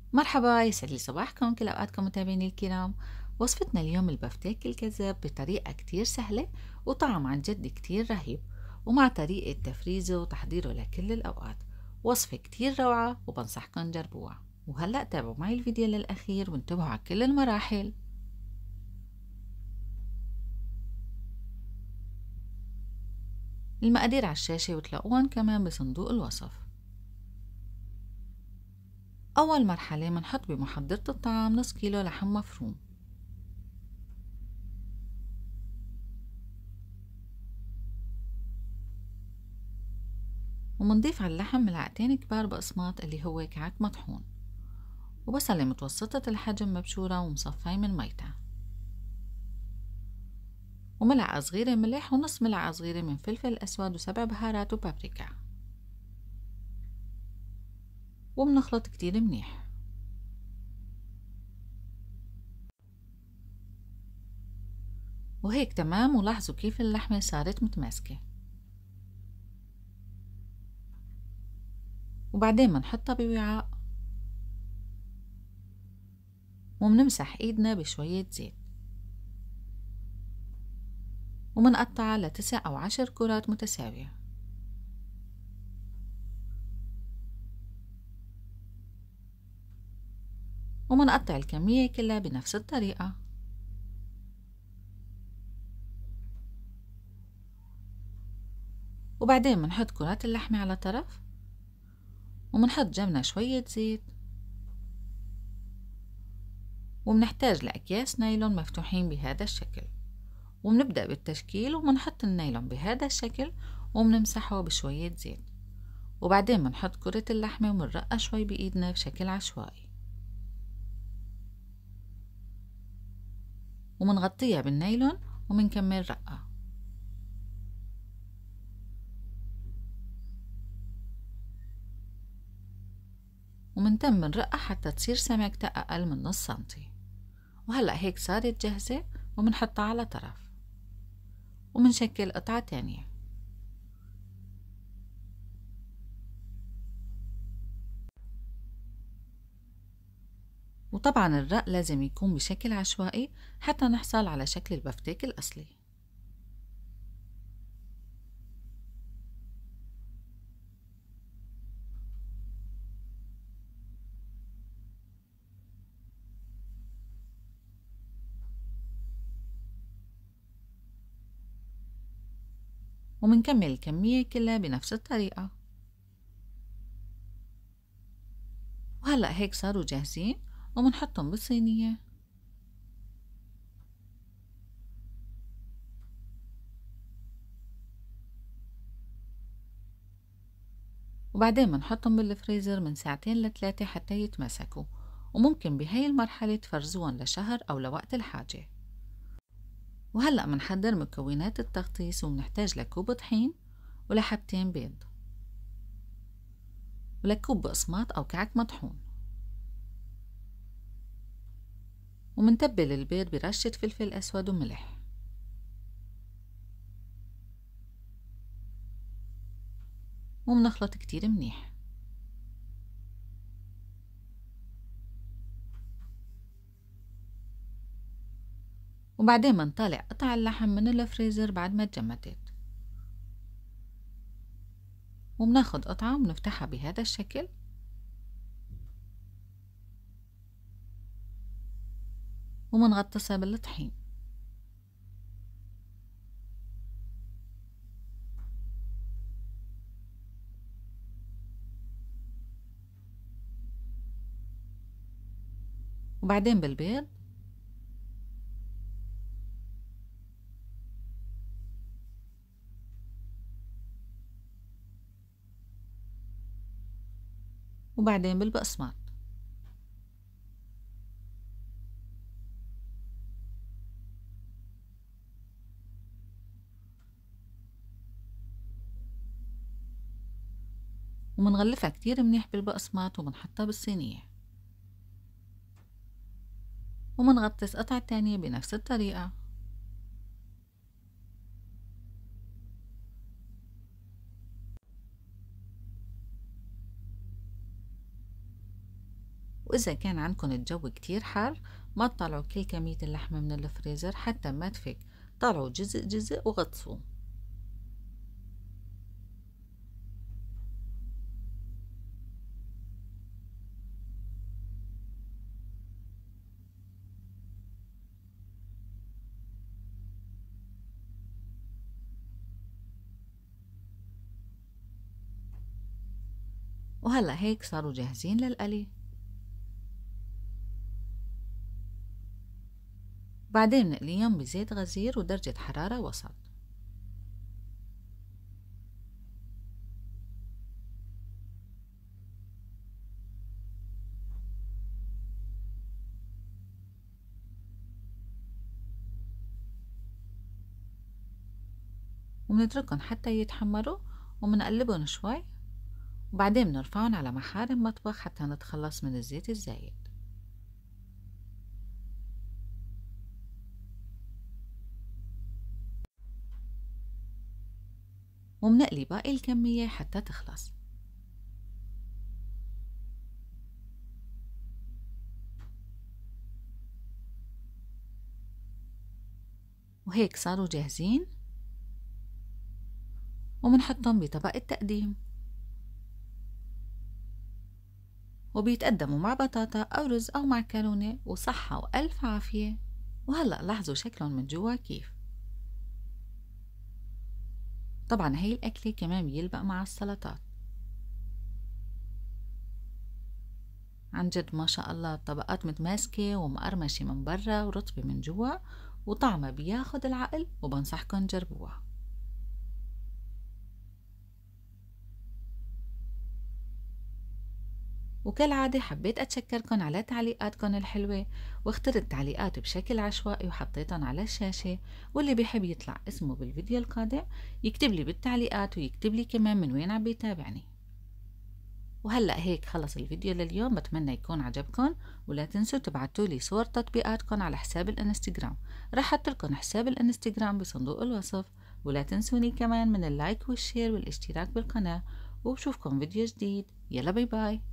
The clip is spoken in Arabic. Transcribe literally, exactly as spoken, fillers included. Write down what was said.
مرحبا، يسعد لي صباحكم كل أوقاتكم متابعيني الكرام. وصفتنا اليوم البفتيك الكذاب بطريقة كتير سهلة وطعم عن جد كتير رهيب، ومع طريقة تفريزه وتحضيره لكل الأوقات. وصفة كتير روعة وبنصحكم جربوها. وهلأ تابعوا معي الفيديو للأخير وانتبهوا على كل المراحل. المقادير على الشاشة وتلاقوهم كمان بصندوق الوصف. أول مرحلة منحط بمحضرة الطعام نص كيلو لحم مفروم، ومنضيف على اللحم ملعقتين كبار بقسماط اللي هو كعك مطحون، وبصلة متوسطة الحجم مبشورة ومصفاية من ميتها، وملعقة صغيرة ملح ونص ملعقة صغيرة من فلفل أسود وسبع بهارات وبابريكا، وبنخلط كتير منيح. وهيك تمام، ولاحظوا كيف اللحمة صارت متماسكة. وبعدين منحطها بوعاء ومنمسح ايدنا بشوية زيت، ومنقطعها لتسع أو عشر كرات متساوية، ومنقطع الكمية كلها بنفس الطريقة. وبعدين منحط كرات اللحمة على طرف، ومنحط جنبنا شوية زيت، ومنحتاج لأكياس نايلون مفتوحين بهذا الشكل، ومنبدأ بالتشكيل ومنحط النايلون بهذا الشكل ومنمسحه بشوية زيت. وبعدين منحط كرة اللحمة ومنرقها شوي بإيدنا بشكل عشوائي، ومنغطيها بالنايلون ومنكمل رقها، ومنتم من رقها حتى تصير سمكتها أقل من نص سنتي. وهلأ هيك صارت جاهزة، ومنحطها على طرف ومنشكل قطعة تانية. وطبعا الرق لازم يكون بشكل عشوائي حتى نحصل على شكل البفتيك الأصلي. ومنكمل الكمية كلها بنفس الطريقة. وهلأ هيك صاروا جاهزين، ومنحطهم بالصينية، وبعدين منحطهم بالفريزر من ساعتين لثلاثة حتى يتمسكوا. وممكن بهاي المرحلة تفرزوهم لشهر أو لوقت الحاجة. وهلأ منحضر مكونات التغطيس، ومنحتاج لكوب طحين ولحبتين بيض ولكوب بقسماط أو كعك مطحون. ومنتبل البيض برشة فلفل أسود وملح، ومنخلط كتير منيح. وبعدين منطلع قطع اللحم من الفريزر بعد ما تجمدت، ومناخد قطعة ومنفتحها بهذا الشكل، ومنغطسها بالطحين. وبعدين بالبيض، وبعدين بالبقسماط. ومنغلفها كتير منيح بالبقسماط ومنحطها بالصينية، ومنغطس قطعة تانية بنفس الطريقة. وإذا كان عندكم الجو كتير حار ما تطلعوا كل كمية اللحمة من الفريزر حتى ما تفك، طلعوا جزء جزء وغطسوه. وهلأ هيك صاروا جاهزين للقلي. بعدين نقليهم بزيت غزير ودرجة حرارة وسط. ومنتركن حتى يتحمروا ومنقلبن شوي، وبعدين بنرفعن على محارم مطبخ حتى نتخلص من الزيت الزايد. ومنقلي باقي الكمية حتى تخلص. وهيك صاروا جاهزين، ومنحطهم بطبق التقديم، وبيتقدموا مع بطاطا أو رز أو معكرونة، وصحة وألف عافية. وهلأ لاحظوا شكلهم من جوا كيف. طبعا هي الأكلة كمان بيلبق مع السلطات. عن جد ما شاء الله الطبقات متماسكة ومقرمشة من برا ورطبة من جوا، وطعمها بياخد العقل، وبنصحكن جربوها. وكالعادة حبيت أتشكركن على تعليقاتكن الحلوة، واخترت تعليقات بشكل عشوائي وحطيتن على الشاشة، واللي بيحب يطلع اسمه بالفيديو القادم يكتب لي بالتعليقات، ويكتب لي كمان من وين عم بيتابعني. وهلأ هيك خلص الفيديو لليوم، بتمنى يكون عجبكن، ولا تنسوا تبعتوا لي صور تطبيقاتكن على حساب الانستغرام، رح احطلكن حساب الانستغرام بصندوق الوصف. ولا تنسوني كمان من اللايك والشير والاشتراك بالقناة، وبشوفكم فيديو جديد. يلا باي باي.